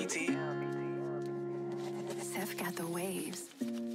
Seth got the waves.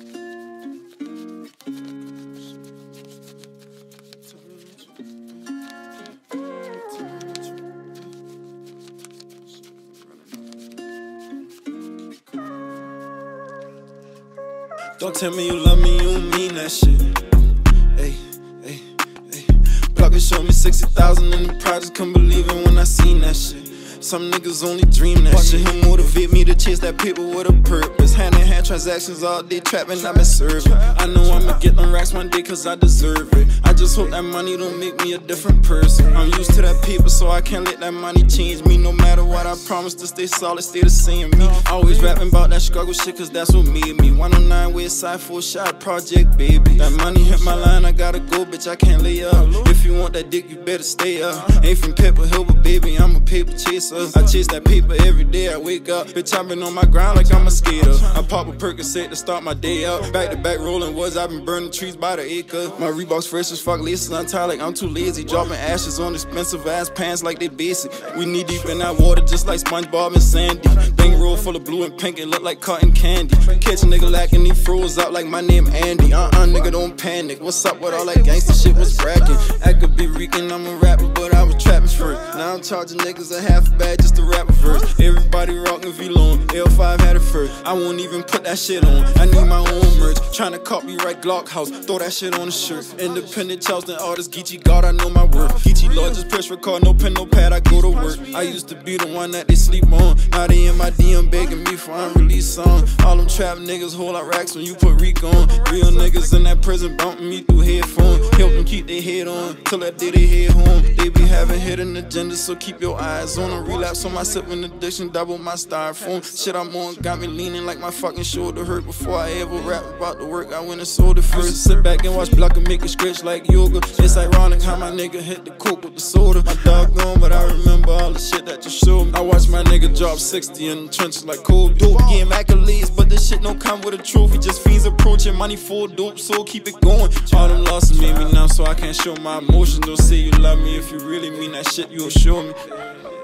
Don't tell me you love me, you don't mean that shit. Hey, hey, hey. Blocker showed me 60,000 in the project, couldn't believe it when I seen that shit. Some niggas only dream that shit. Him motivate me to chase that paper with a purpose. Hand in hand transactions all day, trapping, I've been serving. I know I'ma get them racks one day cause I deserve it. I just hope that money don't make me a different person. I'm used to that paper so I can't let that money change me. No matter what, I promise to stay solid, stay the same me. Always rapping about that struggle shit cause that's what made me. 109 West Side, 4 shot, project baby. That money hit my line, I gotta go, bitch, I can't lay up. If you want that dick, you better stay up. Ain't from Pepper Hill, but baby, I'm a paper chaser. I chase that paper every day, I wake up. Bitch, I've been on my grind like I'm a skater. I pop a Percocet to start my day up. Back to back rolling woods, I've been burning trees by the acre. My Reeboks fresh as fuck, laces untied like I'm too lazy. Dropping ashes on expensive ass pants like they basic. We knee deep in that water just like SpongeBob and Sandy. Thing roll full of blue and pink, it look like cotton candy. Catch a nigga lacking, he froze out like my name Andy. Nigga, don't panic. What's up with all that gangsta shit? Was bragging. I could be reeking, I'm a rapper, but I was trapping first. Now I'm charging niggas a half a bag just to rap a verse. Everybody rockin' V-Lone, L5 had it first. I won't even put that shit on. I need my own merch. Tryna copyright Glock House, throw that shit on the shirt. Independent Charleston artist, Geechee God, I know my worth. Geechee Lord, just press record, no pen, no pad, I go to work. I used to be the one that they sleep on. Now they in my DM begging me for unreleased song. All them trap niggas hold out racks when you put Reek on. Real niggas in that prison bumping me through headphones. Help them keep their head on till that day they head home. They be having hidden agendas, so keep your eyes on them. Relapse on my sipping addiction, double my styrofoam. Shit I'm on got me leaning like my fucking shoulder hurt. Before I ever rap about the work, I went and sold it first. Sit back and watch Blocker make it stretch like yoga. It's ironic how my nigga hit the coke with the soda. My dog gone, but I remember all the shit that you showed me. I watched my nigga drop 60 in the trenches like cold dope. Getting accolades, but this shit don't come with a trophy. Just fiends approaching, money full dope, so keep it going. All them losses made me numb, so I can't show my emotions. Don't say you love me if you really mean that shit, you'll show me.